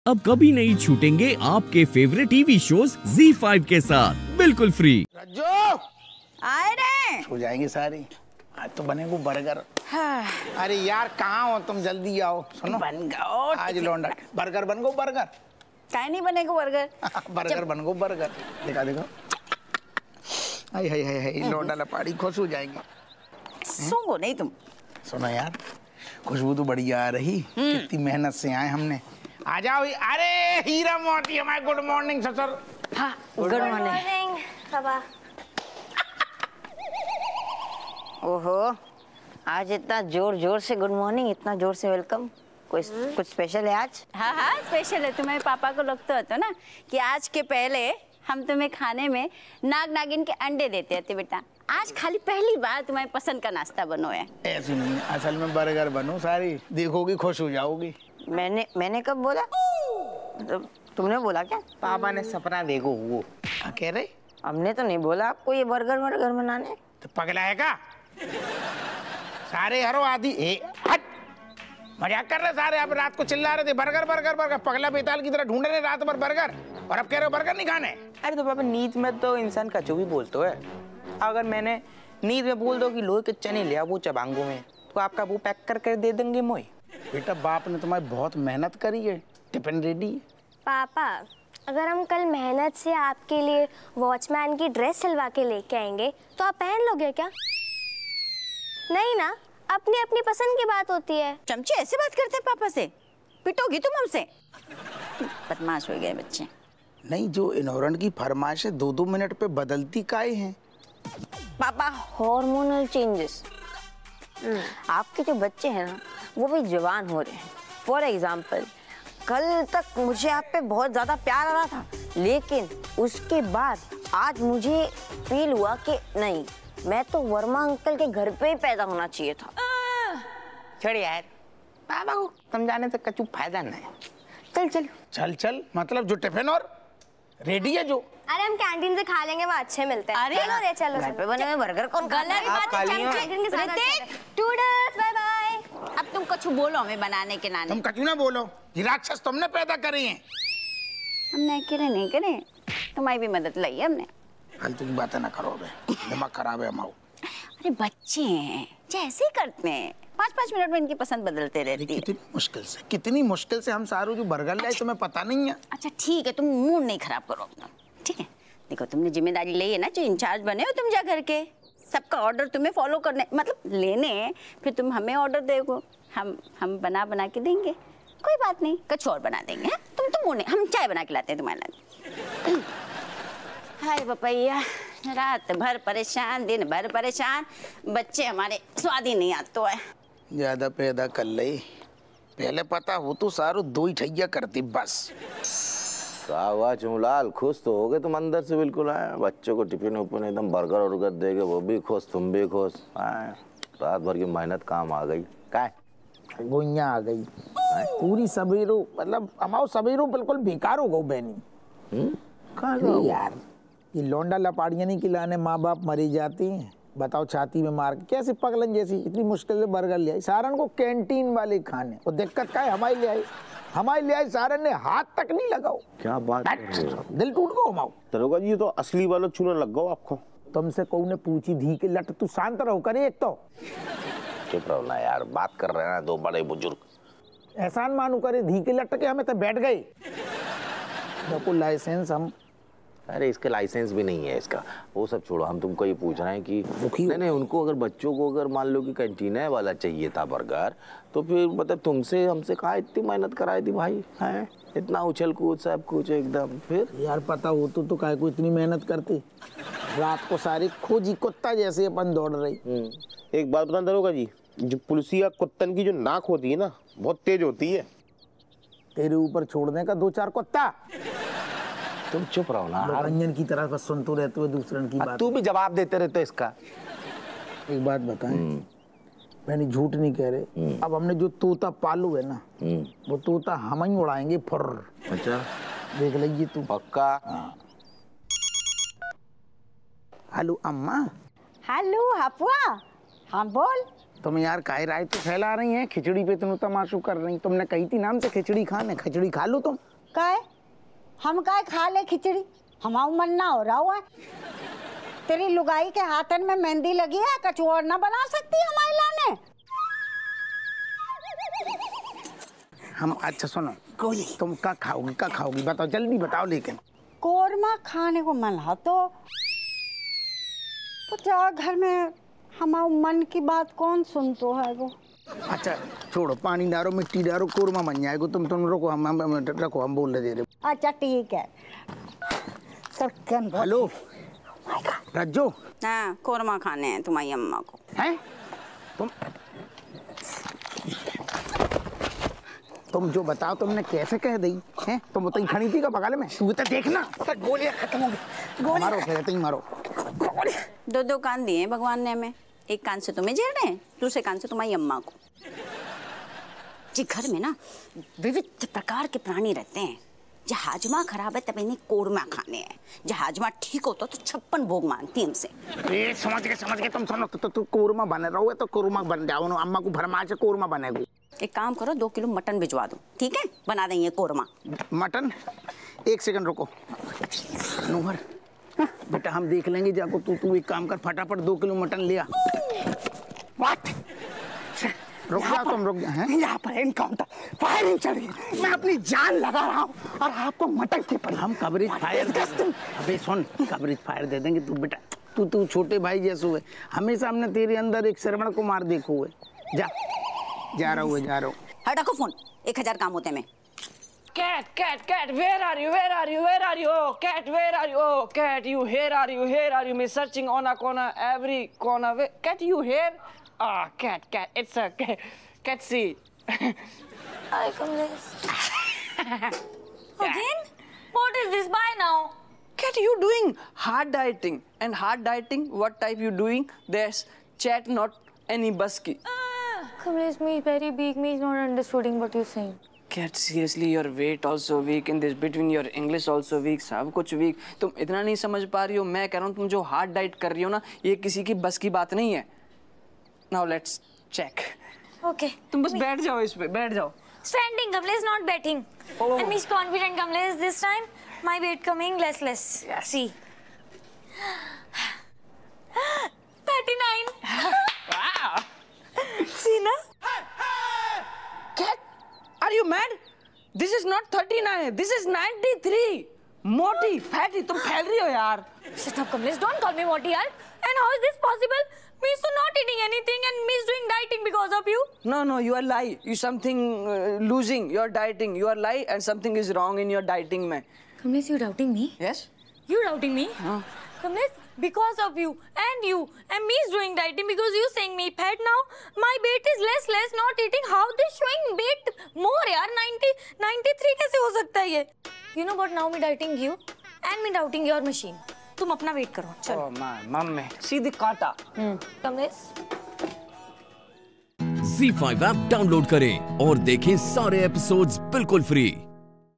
अब कभी नहीं छूटेंगे आपके फेवरेट टीवी शोज ZEE5 के साथ बिल्कुल फ्री। रज्जो आए रे। हो जाएंगे सारी। आज तो बनेगो बर्गर। हाँ। अरे यार कहाँ हो तुम, जल्दी आओ। सुनो बन गो आज लौंडा बर्गर बन गो बर्गर। काहे नहीं बनेगा बर्गर? बर्गर बन गो बर्गर। देखा देखो, हाय हाय हाय हाय, लौंडा लपाड़ी खुश हो जाएंगे। सूंघो नहीं तुम। सुनो यार, खुशबू तो बढ़िया आ रही। कितनी मेहनत से आए हमने। आ जाओ। अरे हीरा मोती हमारे, गुड मॉर्निंग ससुर। हाँ गुड मॉर्निंग बाबा। ओहो, आज इतना जोर जोर से गुड मॉर्निंग, इतना जोर से वेलकम। कुछ स्पेशल है आज? हाँ हाँ स्पेशल है। तुम्हारे पापा को लगता होता ना कि आज के पहले हम तुम्हें खाने में नाग नागिन के अंडे देते थे बेटा। आज खाली पहली बार तुम्हारे पसंद का नाश्ता बनो है। ऐसी नहीं, असल में बर्गर बनो सारी, देखोगी खुश हो जाओगी। मैंने कब बोला? तुमने बोला क्या? पापा ने सपना देखो वो कह रहे। हमने तो नहीं बोला आपको ये बर्गर वर्गर बनाने। तो पगला है का सारे हरो आदि हट, मजाक कर रहे सारे। अब रात को चिल्ला रहे थे बर्गर बर्गर बर्गर, पगला बेताल की तरह ढूंढ रहे रात भर बर्गर, और अब कह रहे हो बर्गर नहीं खाने। अरे तो पापा नींद में तो इंसान कचू भी बोलता है। अगर मैंने नींद में बोल दो कि लोहे के चने लिया वो चबांगों में, तो आपका वो पैक करके दे देंगे मोई। बेटा बाप ने तुम्हारी बहुत मेहनत करी है, टिफिन रेडी है। पापा अगर हम कल मेहनत से आपके लिए वॉचमैन की ड्रेस सिलवा के लेके आएंगे तो आप पहन लोगे क्या? नहीं ना, अपनी अपनी पसंद की बात होती है। चमचे ऐसे बात करते हैं पापा से? पिटोगी तुम हमसे? बदमाश हो गए बच्चे। नहीं, जो इनोरेंट की फरमाइश है 2-2 मिनट पे बदलती काहे हैं? पापा हार्मोनल चेंजेस। आपके जो बच्चे हैं ना वो भी जवान हो रहे हैं। फॉर एग्जाम्पल, कल तक मुझे आप पे बहुत ज्यादा प्यार आ रहा था, लेकिन उसके बाद आज मुझे फील हुआ कि नहीं, मैं तो वर्मा अंकल के घर पे ही पैदा होना चाहिए था। छोड़ यार, पापा को समझाने से कचू फायदा नहीं। चल चल चल चल मतलब जो टिफिन और रेडी है जो। अरे हम कैंटीन से खा लेंगे, वहाँ अच्छे मिलते हैं। अरे चलो रे चलो। घर पे बने हुए बर्गर कौन खाता है? आप खा लियो। Bye bye. अब तुम कुछ बोलो हमें बनाने के नाने। तुम कचू ना बोलो, ये राक्षस तुमने पैदा करे हैं। हमने अकेले नहीं करे, तुम्हारी भी मदद लाई है हमने। फालतू की बातें ना करो बे, दिमाग खराब है हमारा। अरे बच्चे हैं, जैसे ही करते हैं 5-5 मिनट में इनकी पसंद बदलते रहती है। कितनी मुश्किल से हम सारू जो बर्गर लाए, तुम्हें पता नहीं है। अच्छा ठीक है, तुम मूड नहीं खराब करो अपना, ठीक है? देखो तुमने जिम्मेदारी ली है ना, जो इंचार्ज बने हो तुम जा करके, सबका ऑर्डर तुम्हें फॉलो करने मतलब लेने, फिर तुम हमें ऑर्डर देगो, हम बना के देंगे। कोई बात नहीं, कुछ और बना देंगे। तुम तो मुँह नहीं, हम चाय बना के लाते हैं तुम्हारे लिए। हाय पपैया, रात भर परेशान, दिन भर परेशान, बच्चे हमारे स्वाद ही नहीं आते है। ज्यादा पैदा कर ले, पहले पता हो तो सारू 2 ही ठैया करती बस। क्या हुआ चुमलाल, खुश तो हो गए तुम अंदर से बिल्कुल। आए बच्चों को टिफिन उफिन एकदम बर्गर वर्गर देगे, वो भी खुश तुम भी खुश। रात भर की मेहनत काम आ गई। क्या गोइया आ गई पूरी सवेरो, मतलब हमारो सवेरो बिल्कुल बेकार हो गो बहनी। यार ये लौंडा लपाड़ियाँ नहीं खिलाने माँ बाप मरी जाती हैं। बताओ छाती में मार के कैसे पगलन जैसी इतनी मुश्किल से बर्गर ले आई सारन को, कैंटीन वाले खाने। और दिक्कत क्या है, हमारे ले आई सारन ने हाथ तक नहीं लगाओ। क्या बात कर रहे हो? दिल टूट गो हमाओ। दरोगा जी, ये तो असली वाला चूना लग गो आपको। तुमसे कौ ने पूछी धी के लट, तू शांत रहो करे। एक तो चुप रहो ना यार, बात कर रहे हैं ना 2 बड़े बुजुर्ग। एहसान मानू करे, धी के लट के हमें तो बैठ गए। देखो लाइसेंस हम, अरे इसका लाइसेंस भी नहीं है इसका, वो सब छोड़ो। हम तुमको ये पूछ रहे हैं कि नहीं उनको अगर बच्चों को अगर मान लो कि कैंटीन वाला चाहिए था बर्गर, तो फिर मतलब तुमसे हमसे कहा इतनी मेहनत कराई थी भाई, हैं इतना उछल कूद सब कुछ एकदम। फिर यार पता हो तो काहे को इतनी मेहनत करती, रात को सारी खोजी कुत्ता जैसे अपन दौड़ रही। एक बात बता दरोगा जी, जो पुलिसिया कुत्तन की जो नाक होती है ना बहुत तेज होती है। तेरे ऊपर छोड़ने का 2-4 कुत्ता। तुम चुप रहो ना, रंजन की तरह बस सुनते रहते हुए दूसरन की बात। तू भी जवाब देते रहते इसका। एक बात बताएं, मैंने झूठ नहीं कह रहे। अब हमने जो तोता पालू है ना, वो तोता हम ही उड़ाएंगे फुर। अच्छा देख लीजिए तू। पक्का? हेलो अम्मा। हेलो हपुआ, हाँ बोल। तुम यार काहे राय तो फैला रही हैं, खिचड़ी पे तुम तमाशू कर रही। तुमने कही थी नाम से खिचड़ी खाने, खिचड़ी खा लो तुम। काय हम काय खा ले खिचड़ी, हमारा मन ना हो रहा हुआ है। तेरी लुगाई के हाथन में मेहंदी लगी है, कछु और ना बना सकती हमारी लाने। हम अच्छा सुनो, तुम क्या खाओगी बताओ, जल्दी बताओ। लेकिन कोरमा खाने को मन है तो जा घर में, हमारे मन की बात कौन सुनतो है वो। अच्छा छोड़ो, पानी डालो, मिट्टी डालो, कोरमा बन जाएगा। तुम रखो, हम बोल दे रहे। अच्छा ठीक है। हेलो रज्जो। हाँ, कोरमा खाने हैं तुम्हारी अम्मा को। हैं तुम जो बताओ, तुमने कैसे कह दी हैं? तुम बताई खड़ी थी का बगल में, तू तो देखना गोलियां खत्म हो गई। मारो 2 कान दिए भगवान ने हमें, एक कान से तुम्हें झेल रहे हैं, दूसरे कान से तुम्हारी अम्मा को। जी घर में ना विविध प्रकार के प्राणी रहते हैं। जब हाजमा खराब है तब इन्हें कोरमा खाने हैं, जब हाजमा ठीक होता तो 56 भोग मांगती हमसे। समझ गए तुम। सुनो तो कोरमा बन रहा हो तो कोरमा बन जाओ ना, अम्मा को भरमा से कोरमा बनेगा। एक काम करो, 2 किलो मटन भिजवा दो, ठीक है? बना देंगे कोरमा। मटन 1 सेकंड रुको नूहर, बेटा हम देख लेंगे। जाको तू एक काम कर, फटाफट 2 किलो मटन लिया। रुक जाओ तुम, रुक जाओ। यहाँ पर एनकाउंटर, फायरिंग चल रही है, मैं अपनी जान लगा रहा हूँ और आपको मटन की पड़ी। हम कवरेज फायर, अबे सुन, कवरेज फायर दे देंगे। तू बेटा तू छोटे भाई जैसे हुए, हमेशा हमने तेरे अंदर एक श्रवण कुमार देखो हुए। जा रहा हूँ। हटा फोन, 1000 काम होते में। Cat, where are you? Oh, cat, where are you? Oh, cat, here are you? Me searching on a corner, every corner. Cat, you here? Ah, cat, it's a cat see. Hi, Kamlesh. Again? What is this? Bye now. Cat, you doing hard dieting. And hard dieting, what type you doing? There's chat, not any busky. Kamlesh, me very big. Me is not understanding what you're saying. Cat, seriously, your weight also weak in this, between your English also weak, सब कुछ weak. तुम इतना नहीं समझ पा रही हो। मैं कह रहा हूँ तुम जो hard diet कर रही हो ना, ये किसी की बस की बात नहीं है। Now let's check. Okay. तुम बस बैठ जाओ इस पे, बैठ जाओ। Standing, Kamlesh, not betting. Oh. And me is confident, Kamlesh. This time, my weight coming less. Yes. See. 39. Wow. See na? Cat, are you mad? This is not 39. This is 93. मोटी, fatty, तुम फैल रही हो यार। Shut up, Kamlesh. Don't call me Morty, yaar. And how is this possible? Me is not eating anything and me is doing dieting because of you. No, you are lie. You something losing. You are dieting. You are lie and something is wrong in your dieting में। Kamlesh, you doubting me? Yes. You doubting me? हाँ। Kamlesh, because of you and me is doing dieting because you saying me fat now. My weight is less, not eating. How they showing weight more यार? 90, 93 कैसे हो सकता है ये? You know what? Now me dieting you and me doubting your machine. तुम अपना wait करो, चलो। Oh my मम्मी, सीधी काटा। कमलेश। ZEE5 ऐप डाउनलोड करें और देखें सारे एपिसोड्स बिल्कुल फ्री।